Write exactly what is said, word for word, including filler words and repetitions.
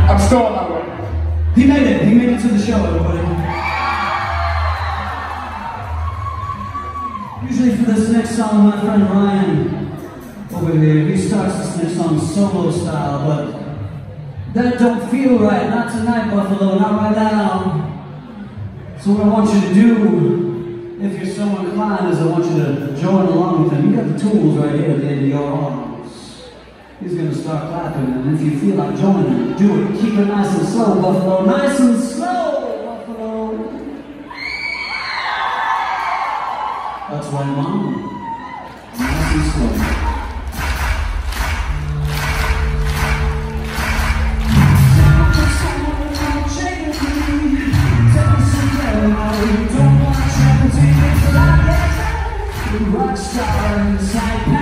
I'm still on my way. He made it. He made it to the show, everybody. Usually for this next song, my friend Ryan over here, he starts this next song solo style, but that don't feel right. Not tonight, Buffalo. Not right now. So what I want you to do, if you're so inclined, is I want you to join along with him. You got the tools right here at the end of your arms. He's going to start clapping, and if you feel like joining, do it. Keep it nice and slow, Buffalo. Nice and slow, Buffalo. That's right, Mom. Nice and slow. Rockstar inside.